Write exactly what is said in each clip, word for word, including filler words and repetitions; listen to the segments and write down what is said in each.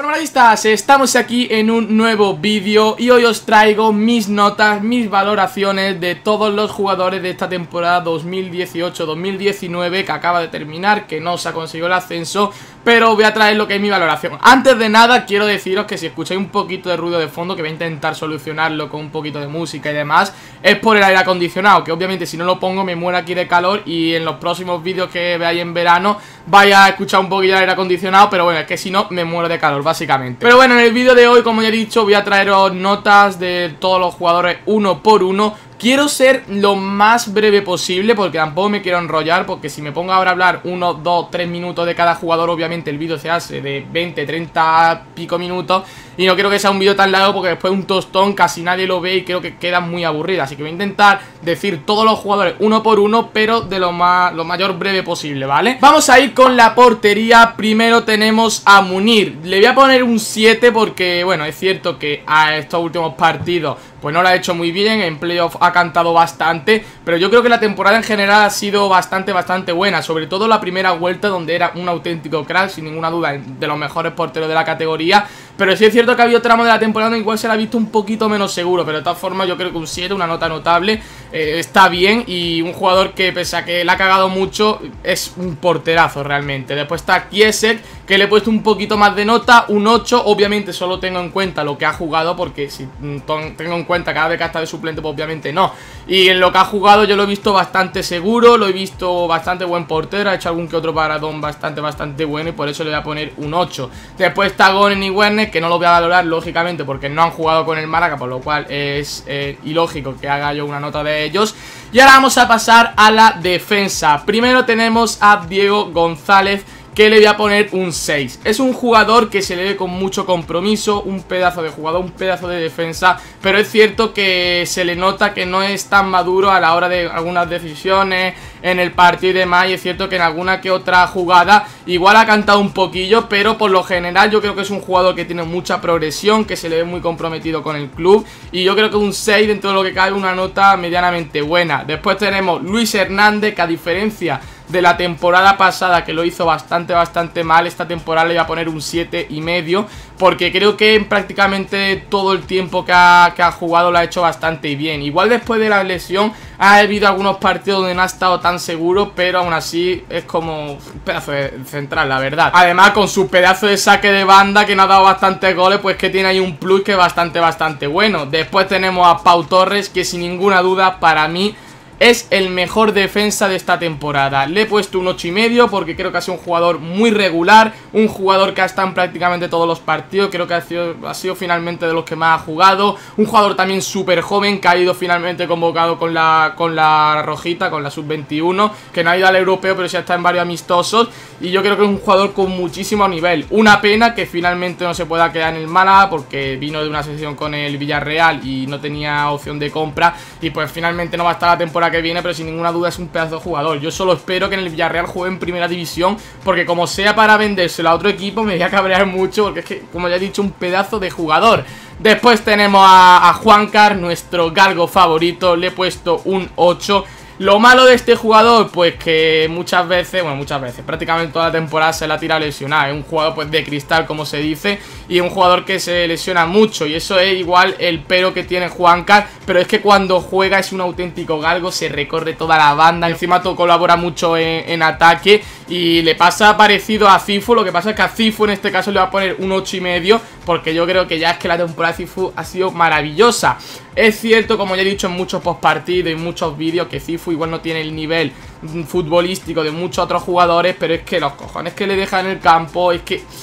Bueno, baladistas, estamos aquí en un nuevo vídeo y hoy os traigo mis notas, mis valoraciones de todos los jugadores de esta temporada dos mil dieciocho dos mil diecinueve que acaba de terminar, que no se ha conseguido el ascenso, pero voy a traer lo que es mi valoración. Antes de nada, quiero deciros que si escucháis un poquito de ruido de fondo, que voy a intentar solucionarlo con un poquito de música y demás, es por el aire acondicionado, que obviamente si no lo pongo me muero aquí de calor y en los próximos vídeos que veáis en verano vaya a escuchar un poquillo de aire acondicionado, pero bueno, es que si no me muero de calor básicamente. Pero bueno, en el vídeo de hoy, como ya he dicho, voy a traeros notas de todos los jugadores uno por uno. Quiero ser lo más breve posible porque tampoco me quiero enrollar, porque si me pongo ahora a hablar uno, dos, tres minutos de cada jugador, obviamente el vídeo se hace de veinte, treinta pico minutos y no quiero que sea un vídeo tan largo porque después un tostón casi nadie lo ve y creo que queda muy aburrido. Así que voy a intentar decir todos los jugadores uno por uno, pero de lo, más, lo mayor breve posible, ¿vale? Vamos a ir con la portería. Primero tenemos a Munir. Le voy a poner un siete porque, bueno, es cierto que a estos últimos partidos pues no lo ha hecho muy bien, en playoff ha cantado bastante, pero yo creo que la temporada en general ha sido bastante, bastante buena, sobre todo la primera vuelta donde era un auténtico crack, sin ninguna duda, de los mejores porteros de la categoría. Pero sí es cierto que ha habido tramos de la temporada en el cual se la ha visto un poquito menos seguro, pero de todas formas yo creo que un siete, una nota notable, eh, está bien, y un jugador que pese a que le ha cagado mucho, es un porterazo realmente. Después está Kiesek, que le he puesto un poquito más de nota, un ocho, obviamente solo tengo en cuenta lo que ha jugado, porque si tengo en cuenta cada vez que ha estado de suplente, pues obviamente no. Y en lo que ha jugado yo lo he visto bastante seguro, lo he visto bastante buen portero, ha hecho algún que otro paradón bastante, bastante bueno, y por eso le voy a poner un ocho. Después está Gonen y Werner, que no lo voy a valorar lógicamente porque no han jugado con el Málaga, por lo cual es eh, ilógico que haga yo una nota de ellos. Y ahora vamos a pasar a la defensa. Primero tenemos a Diego González, que le voy a poner un seis. Es un jugador que se le ve con mucho compromiso, un pedazo de jugador, un pedazo de defensa, pero es cierto que se le nota que no es tan maduro a la hora de algunas decisiones en el partido y demás, y es cierto que en alguna que otra jugada igual ha cantado un poquillo, pero por lo general yo creo que es un jugador que tiene mucha progresión, que se le ve muy comprometido con el club, y yo creo que un seis dentro de lo que cabe, una nota medianamente buena. Después tenemos Luis Hernández, que a diferencia de la temporada pasada, que lo hizo bastante, bastante mal, esta temporada le voy a poner un siete y medio, porque creo que en prácticamente todo el tiempo que ha, que ha jugado lo ha hecho bastante bien. Igual después de la lesión ha habido algunos partidos donde no ha estado tan seguro, pero aún así es como un pedazo de central, la verdad. Además, con su pedazo de saque de banda, que no ha dado bastantes goles, pues que tiene ahí un plus que es bastante, bastante bueno. Después tenemos a Pau Torres, que sin ninguna duda para mí es el mejor defensa de esta temporada. Le he puesto un ocho y medio porque creo que ha sido un jugador muy regular, un jugador que ha estado en prácticamente todos los partidos, creo que ha sido, ha sido finalmente de los que más ha jugado, un jugador también súper joven que ha ido finalmente convocado con la, con la rojita, con la sub veintiuno, que no ha ido al europeo pero sí está en varios amistosos, y yo creo que es un jugador con muchísimo nivel. Una pena que finalmente no se pueda quedar en el Málaga porque vino de una sesión con el Villarreal y no tenía opción de compra, y pues finalmente no va a estar la temporada que viene, pero sin ninguna duda es un pedazo de jugador. Yo solo espero que en el Villarreal juegue en primera división, porque como sea para vendérselo a otro equipo me voy a cabrear mucho, porque es que, como ya he dicho, un pedazo de jugador. Después tenemos a, a Juankar, nuestro galgo favorito, le he puesto un ocho. Lo malo de este jugador, pues que muchas veces, bueno, muchas veces, prácticamente toda la temporada se la tira lesionada. Es un jugador pues de cristal, como se dice, y un jugador que se lesiona mucho, y eso es igual el pero que tiene Juankar, pero es que cuando juega es un auténtico galgo, se recorre toda la banda, encima todo colabora mucho en, en ataque, y le pasa parecido a Cifu. Lo que pasa es que a Cifu en este caso le va a poner un ocho y medio, porque yo creo que ya es que la temporada de Cifu ha sido maravillosa. Es cierto, como ya he dicho en muchos postpartidos y muchos vídeos, que Cifu igual no tiene el nivel futbolístico de muchos otros jugadores, pero es que los cojones que le dejan en el campo, es que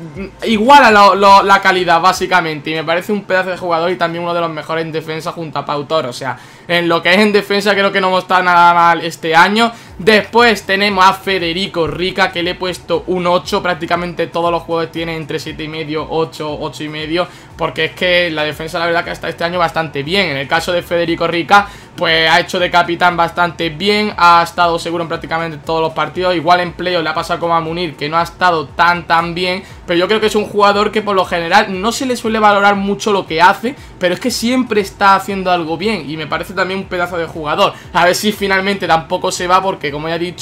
iguala lo, lo, la calidad básicamente, y me parece un pedazo de jugador y también uno de los mejores en defensa junto a Pau Torres. O sea, en lo que es en defensa creo que no hemos estado nada mal este año. Después tenemos a Federico Rica, que le he puesto un ocho. Prácticamente todos los juegos tienen entre siete y medio, ocho, ocho y medio, porque es que la defensa la verdad que está este año bastante bien. En el caso de Federico Rica, pues ha hecho de capitán bastante bien, ha estado seguro en prácticamente todos los partidos. Igual en playoff le ha pasado como a Munir, que no ha estado tan tan bien, pero yo creo que es un jugador que por lo general no se le suele valorar mucho lo que hace, pero es que siempre está haciendo algo bien, y me parece también un pedazo de jugador. A ver si finalmente tampoco se va, porque como ya he dicho,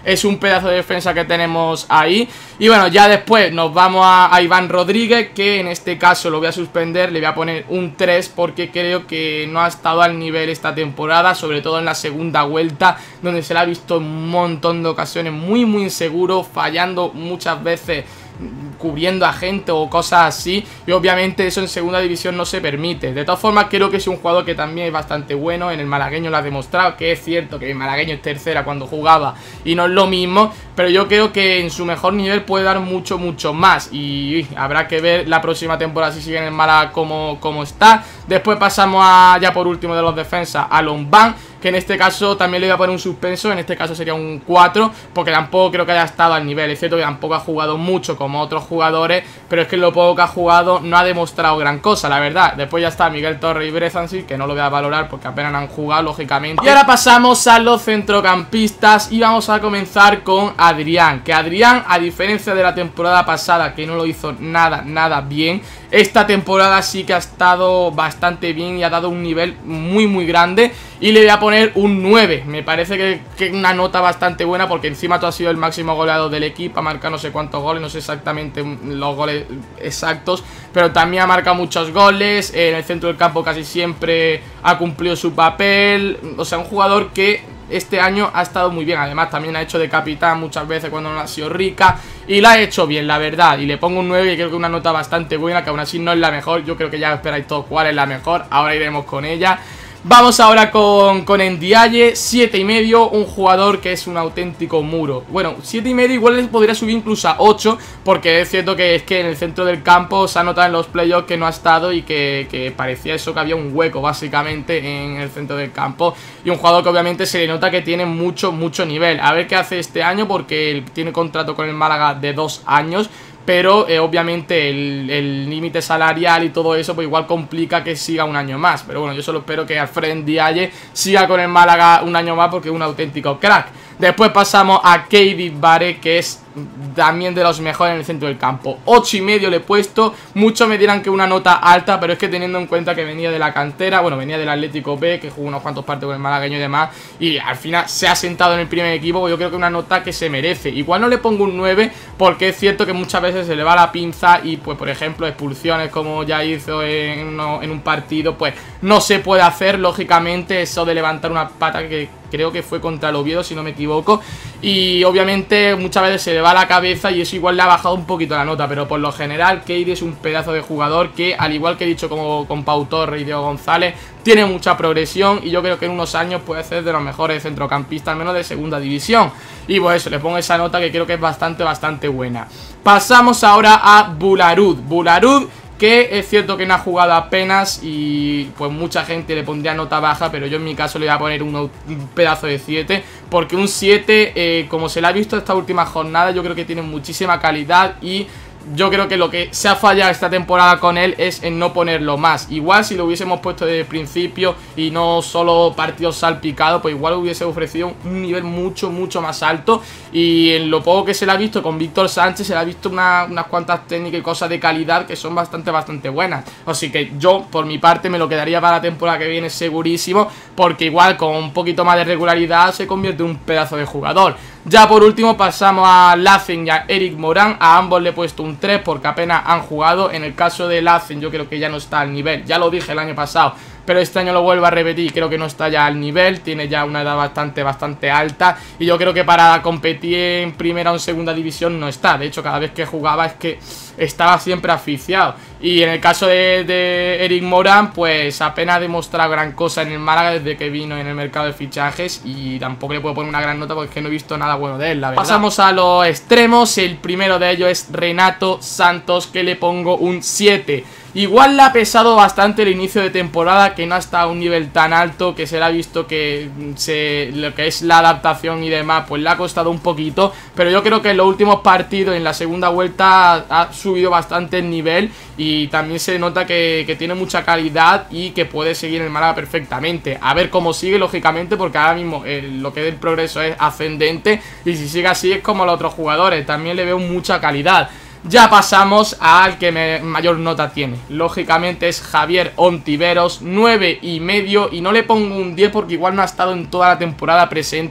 es un pedazo de defensa que tenemos ahí. Y bueno, ya después nos vamos a, a Iván Rodríguez, que en este caso lo voy a suspender, le voy a poner un tres porque creo que no ha estado al nivel esta temporada, sobre todo en la segunda vuelta, donde se le ha visto un montón de ocasiones muy muy inseguro, fallando muchas veces cubriendo a gente o cosas así, y obviamente eso en segunda división no se permite. De todas formas, creo que es un jugador que también es bastante bueno. En el malagueño lo ha demostrado, que es cierto que el malagueño es tercera cuando jugaba y no es lo mismo, pero yo creo que en su mejor nivel puede dar mucho, mucho más, y uy, habrá que ver la próxima temporada si sigue en el Málaga como, como está. Después pasamos a, ya por último de los defensas, a Lombán, que en este caso también le voy a poner un suspenso, en este caso sería un cuatro, porque tampoco creo que haya estado al nivel. Es cierto que tampoco ha jugado mucho como otros jugadores, pero es que lo poco que ha jugado no ha demostrado gran cosa, la verdad. Después ya está Miguel Torres y Brezansi, que no lo voy a valorar porque apenas han jugado, lógicamente. Y ahora pasamos a los centrocampistas y vamos a comenzar con Adrián, que Adrián, a diferencia de la temporada pasada, que no lo hizo nada, nada bien, esta temporada sí que ha estado bastante bien y ha dado un nivel muy muy grande, y le voy a poner un nueve. Me parece que, que una nota bastante buena, porque encima tú has sido el máximo goleador del equipo, ha marcado no sé cuántos goles, no sé exactamente los goles exactos, pero también ha marcado muchos goles, en el centro del campo casi siempre ha cumplido su papel. O sea, un jugador que este año ha estado muy bien. Además también ha hecho de capitán muchas veces cuando no ha sido Rica, y la ha hecho bien, la verdad. Y le pongo un nueve, y creo que una nota bastante buena, que aún así no es la mejor. Yo creo que ya esperáis todos cuál es la mejor, ahora iremos con ella. Vamos ahora con, con Ndiaye, siete y medio, un jugador que es un auténtico muro. Bueno, siete y medio igual les podría subir incluso a ocho, porque es cierto que es que en el centro del campo se ha notado en los playoffs que no ha estado, y que, que parecía eso, que había un hueco básicamente en el centro del campo. Y un jugador que obviamente se le nota que tiene mucho, mucho nivel. A ver qué hace este año, porque él tiene contrato con el Málaga de dos años. Pero eh, obviamente el límite salarial y todo eso pues igual complica que siga un año más. Pero bueno, yo solo espero que Alfred Ndiaye siga con el Málaga un año más, porque es un auténtico crack. Después pasamos a Keidi Bare, que es también de los mejores en el centro del campo. ocho y medio le he puesto. Muchos me dirán que una nota alta, pero es que teniendo en cuenta que venía de la cantera, bueno, venía del Atlético B, que jugó unos cuantos partidos con el malagueño y demás, y al final se ha sentado en el primer equipo, pues yo creo que una nota que se merece. Igual no le pongo un nueve, porque es cierto que muchas veces se le va la pinza y pues por ejemplo expulsiones, como ya hizo en, uno, en un partido, pues no se puede hacer, lógicamente, eso de levantar una pata, que creo que fue contra el Oviedo si no me equivoco, y obviamente muchas veces se le va la cabeza y eso igual le ha bajado un poquito la nota. Pero por lo general Keidi es un pedazo de jugador que, al igual que he dicho como con Pau Torres y Diego González, tiene mucha progresión, y yo creo que en unos años puede ser de los mejores centrocampistas, al menos de segunda división. Y pues eso, le pongo esa nota que creo que es bastante, bastante buena. Pasamos ahora a Bularud. Bularud, que es cierto que no ha jugado apenas y pues mucha gente le pondría nota baja, pero yo en mi caso le voy a poner un, un pedazo de siete, porque un siete, eh, como se le ha visto esta última jornada, yo creo que tiene muchísima calidad, y yo creo que lo que se ha fallado esta temporada con él es en no ponerlo más. Igual si lo hubiésemos puesto desde el principio y no solo partidos salpicados, pues igual hubiese ofrecido un nivel mucho, mucho más alto. Y en lo poco que se le ha visto con Víctor Sánchez, se le ha visto una, unas cuantas técnicas y cosas de calidad que son bastante, bastante buenas. Así que yo, por mi parte, me lo quedaría para la temporada que viene segurísimo, porque igual con un poquito más de regularidad se convierte en un pedazo de jugador. Ya por último pasamos a Lacen y a Eric Morán. A ambos le he puesto un tres porque apenas han jugado. En el caso de Lacen yo creo que ya no está al nivel, ya lo dije el año pasado, pero este año lo vuelvo a repetir, creo que no está ya al nivel, tiene ya una edad bastante, bastante alta, y yo creo que para competir en primera o en segunda división no está. De hecho, cada vez que jugaba es que estaba siempre asfixiado. Y en el caso de, de Eric Morán, pues apenas ha demostrado gran cosa en el Málaga desde que vino en el mercado de fichajes, y tampoco le puedo poner una gran nota porque es que no he visto nada bueno de él, la verdad. Pasamos a los extremos. El primero de ellos es Renato Santos, que le pongo un siete. Igual le ha pesado bastante el inicio de temporada, que no ha estado a un nivel tan alto, que se le ha visto que se, lo que es la adaptación y demás, pues le ha costado un poquito, pero yo creo que en los últimos partidos, en la segunda vuelta, ha subido bastante el nivel, y también se nota que, que tiene mucha calidad y que puede seguir en el Málaga perfectamente. A ver cómo sigue, lógicamente, porque ahora mismo el, lo que es el progreso es ascendente, y si sigue así es como los otros jugadores, también le veo mucha calidad. Ya pasamos al que me, mayor nota tiene, lógicamente es Javier Ontiveros, nueve y medio, y no le pongo un diez porque igual no ha estado en toda la temporada presente,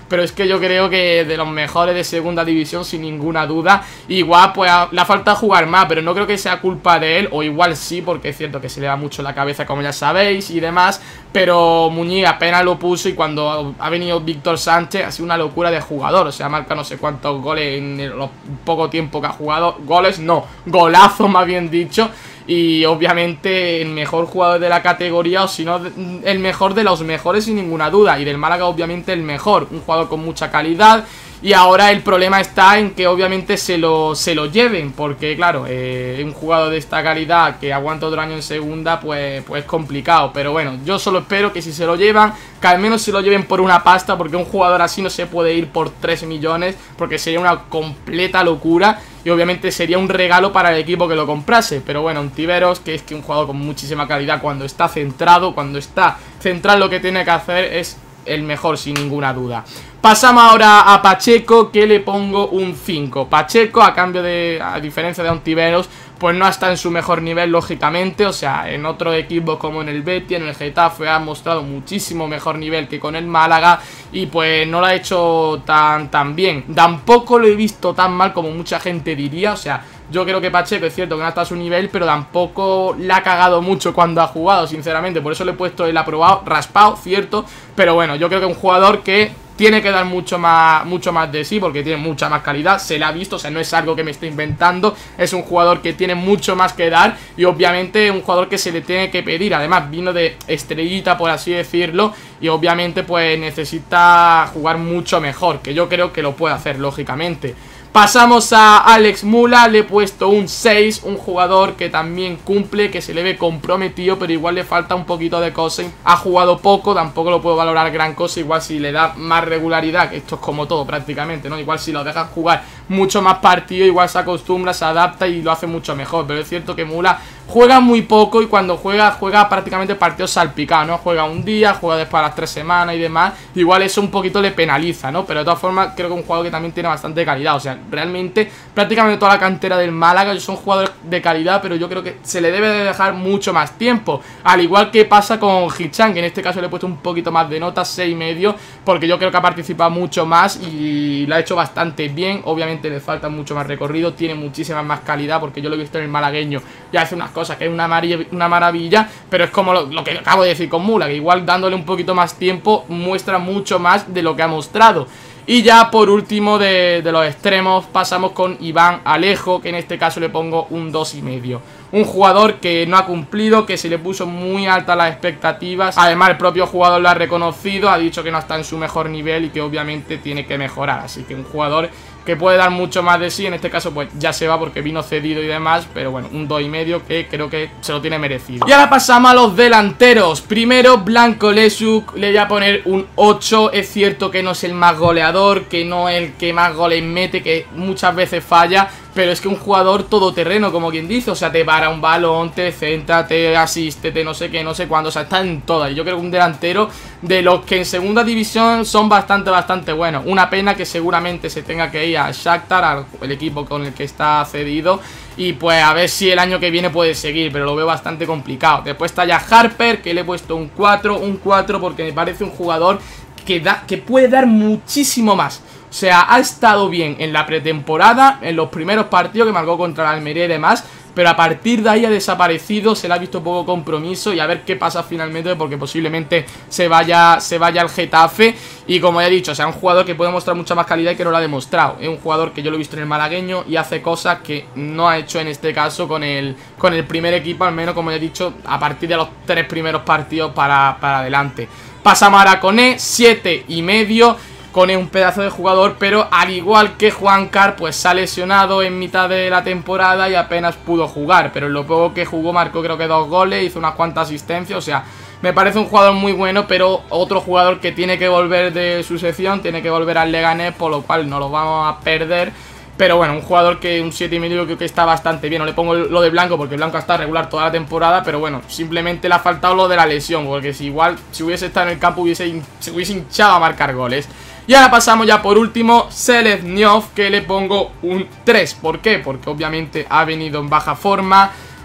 pero es que yo creo que de los mejores de segunda división sin ninguna duda. Igual pues le ha faltado jugar más, pero no creo que sea culpa de él, o igual sí, porque es cierto que se le va mucho la cabeza como ya sabéis y demás, pero Muñiz apenas lo puso y cuando ha venido Víctor Sánchez ha sido una locura de jugador, o sea, marca no sé cuántos goles en el poco tiempo que ha jugado, goles no, golazo más bien dicho. Y obviamente el mejor jugador de la categoría, o si no el mejor de los mejores sin ninguna duda. Y del Málaga obviamente el mejor, un jugador con mucha calidad. Y ahora el problema está en que obviamente se lo, se lo lleven, porque claro, eh, un jugador de esta calidad que aguanta otro año en segunda, pues, pues es complicado. Pero bueno, yo solo espero que si se lo llevan, que al menos se lo lleven por una pasta, porque un jugador así no se puede ir por tres millones, porque sería una completa locura. Y obviamente sería un regalo para el equipo que lo comprase. Pero bueno, Ontiveros, que es que un jugador con muchísima calidad, cuando está centrado, cuando está centrado lo que tiene que hacer, es el mejor sin ninguna duda. Pasamos ahora a Pacheco, que le pongo un cinco. Pacheco, a cambio de, a diferencia de Ontiveros, pues no está en su mejor nivel, lógicamente. O sea, en otros equipos como en el Betis, en el Getafe, ha mostrado muchísimo mejor nivel que con el Málaga. Y pues no lo ha hecho tan, tan bien. Tampoco lo he visto tan mal como mucha gente diría. O sea, yo creo que Pacheco es cierto que no está a su nivel, pero tampoco le ha cagado mucho cuando ha jugado, sinceramente. Por eso le he puesto el aprobado, raspado, cierto. Pero bueno, yo creo que es un jugador que tiene que dar mucho más, mucho más de sí, porque tiene mucha más calidad, se le ha visto, o sea, no es algo que me esté inventando, es un jugador que tiene mucho más que dar y obviamente un jugador que se le tiene que pedir. Además vino de estrellita, por así decirlo, y obviamente pues necesita jugar mucho mejor, que yo creo que lo puede hacer, lógicamente. Pasamos a Alex Mula, le he puesto un seis, un jugador que también cumple, que se le ve comprometido, pero igual le falta un poquito de cosas. Ha jugado poco, tampoco lo puedo valorar gran cosa, igual si le da más regularidad, que esto es como todo prácticamente, ¿no? Igual si lo dejas jugar mucho más partido, igual se acostumbra, se adapta y lo hace mucho mejor, pero es cierto que Mula juega muy poco y cuando juega, juega prácticamente partidos salpicados, ¿no? Juega un día, juega después a las tres semanas y demás, igual eso un poquito le penaliza, ¿no? Pero de todas formas creo que es un jugador que también tiene bastante calidad, o sea, realmente prácticamente toda la cantera del Málaga son jugadores de calidad, pero yo creo que se le debe de dejar mucho más tiempo, al igual que pasa con Hichan, que en este caso le he puesto un poquito más de nota, seis y medio, porque yo creo que ha participado mucho más y lo ha hecho bastante bien. Obviamente le falta mucho más recorrido, tiene muchísima más calidad, porque yo lo he visto en el malagueño y hace unas cosas que es una, una maravilla, pero es como lo, lo que acabo de decir con Mula, que igual dándole un poquito más tiempo muestra mucho más de lo que ha mostrado. Y ya por último de, de los extremos pasamos con Iván Alejo, que en este caso le pongo un dos y medio. Un jugador que no ha cumplido, que se le puso muy altas las expectativas. Además el propio jugador lo ha reconocido, ha dicho que no está en su mejor nivel y que obviamente tiene que mejorar. Así que un jugador que puede dar mucho más de sí, en este caso pues ya se va porque vino cedido y demás, pero bueno, un dos y medio que creo que se lo tiene merecido. Y ahora pasamos a los delanteros. Primero Blanco Lezuk, le voy a poner un ocho. Es cierto que no es el más goleador, que no es el que más goles mete, que muchas veces falla, pero es que un jugador todoterreno, como quien dice, o sea, te para un balón, te centra, te asiste, te no sé qué, no sé cuándo, o sea, está en todas. Y yo creo que un delantero de los que en segunda división son bastante, bastante buenos. Una pena que seguramente se tenga que ir al Shakhtar, al equipo con el que está cedido, y pues a ver si el año que viene puede seguir, pero lo veo bastante complicado. Después está ya Harper, que le he puesto un cuatro, un cuatro porque me parece un jugador que, da, que puede dar muchísimo más. O sea, ha estado bien en la pretemporada, en los primeros partidos que marcó contra la Almería y demás, pero a partir de ahí ha desaparecido, se le ha visto poco compromiso y a ver qué pasa finalmente, porque posiblemente se vaya, se vaya al Getafe. Y como ya he dicho, o sea, un jugador que puede mostrar mucha más calidad y que no lo ha demostrado. Es un jugador que yo lo he visto en el malagueño y hace cosas que no ha hecho en este caso con el, con el primer equipo, al menos como ya he dicho, a partir de los tres primeros partidos para, para adelante. Pasamos ahora con E, siete y medio. Cone un pedazo de jugador, pero al igual que Juankar, pues se ha lesionado en mitad de la temporada y apenas pudo jugar, pero en lo poco que jugó marcó creo que dos goles, hizo unas cuantas asistencias, o sea, me parece un jugador muy bueno, pero otro jugador que tiene que volver de su sección, tiene que volver al Leganés, por lo cual no lo vamos a perder. Pero bueno, un jugador que un siete y medio creo que está bastante bien. No le pongo lo de Blanco porque Blanco está regular toda la temporada, pero bueno, simplemente le ha faltado lo de la lesión, porque si igual, si hubiese estado en el campo hubiese, se hubiese hinchado a marcar goles. Y ahora pasamos ya por último, Selezniov, que le pongo un tres. ¿Por qué? Porque obviamente ha venido en baja forma,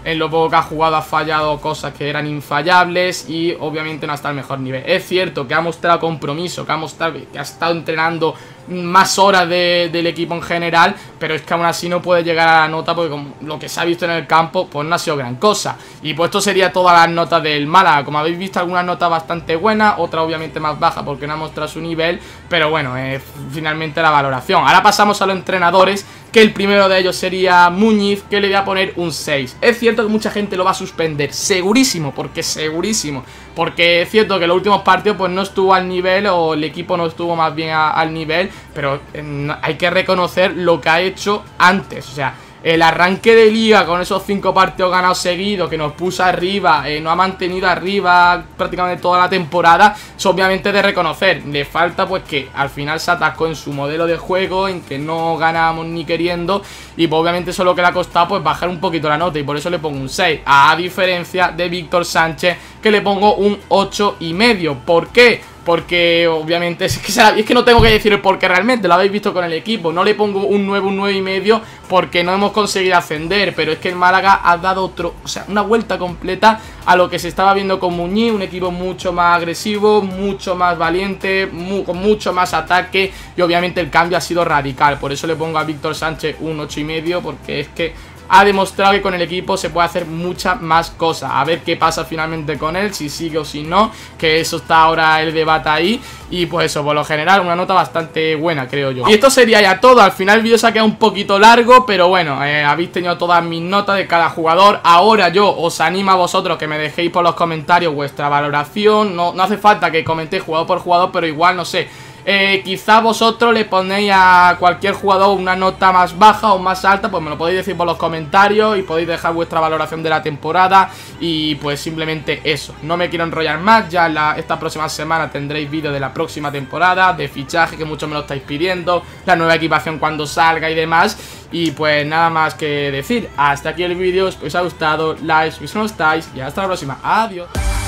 en lo poco que ha jugado ha fallado cosas que eran infallables y obviamente no está al mejor nivel. Es cierto que ha mostrado compromiso, que ha mostrado que ha estado entrenando más horas de, del equipo en general, pero es que aún así no puede llegar a la nota porque como lo que se ha visto en el campo pues no ha sido gran cosa. Y pues esto sería todas las notas del Málaga. Como habéis visto, algunas notas bastante buenas, otras obviamente más bajas porque no ha mostrado su nivel, pero bueno, eh, finalmente la valoración. Ahora pasamos a los entrenadores, que el primero de ellos sería Muñiz, que le voy a poner un seis. Es cierto que mucha gente lo va a suspender, segurísimo, porque segurísimo, porque es cierto que los últimos partidos pues no estuvo al nivel, o el equipo no estuvo más bien a, al nivel, pero eh, hay que reconocer lo que ha hecho antes. O sea, el arranque de liga con esos cinco partidos ganados seguidos que nos puso arriba, eh, no ha mantenido arriba prácticamente toda la temporada, es obviamente de reconocer. Le falta pues que al final se atascó en su modelo de juego, en que no ganábamos ni queriendo, y pues obviamente eso es lo que le ha costado pues bajar un poquito la nota, y por eso le pongo un seis, a diferencia de Víctor Sánchez, que le pongo un ocho y medio. ¿Por qué? Porque obviamente es que, es que no tengo que decir el por qué realmente, lo habéis visto con el equipo. No le pongo un nueve, un nueve y medio porque no hemos conseguido ascender, pero es que el Málaga ha dado otro, o sea, una vuelta completa a lo que se estaba viendo con Muñiz, un equipo mucho más agresivo, mucho más valiente, mu con mucho más ataque, y obviamente el cambio ha sido radical. Por eso le pongo a Víctor Sánchez un ocho y medio, porque es que ha demostrado que con el equipo se puede hacer muchas más cosas. A ver qué pasa finalmente con él, si sigue o si no, que eso está ahora el debate ahí. Y pues eso, por lo general, una nota bastante buena, creo yo. Y esto sería ya todo. Al final el vídeo se ha quedado un poquito largo, pero bueno, eh, habéis tenido todas mis notas de cada jugador. Ahora yo os animo a vosotros que me dejéis por los comentarios vuestra valoración. No, no hace falta que comentéis jugador por jugador, pero igual, no sé, Eh, quizá vosotros le ponéis a cualquier jugador una nota más baja o más alta, pues me lo podéis decir por los comentarios y podéis dejar vuestra valoración de la temporada. Y pues simplemente eso, no me quiero enrollar más. Ya la, esta próxima semana tendréis vídeo de la próxima temporada, de fichaje, que muchos me lo estáis pidiendo, la nueva equipación cuando salga y demás. Y pues nada más que decir, hasta aquí el vídeo. Espero que os haya gustado, like, si no estáis, y hasta la próxima, adiós.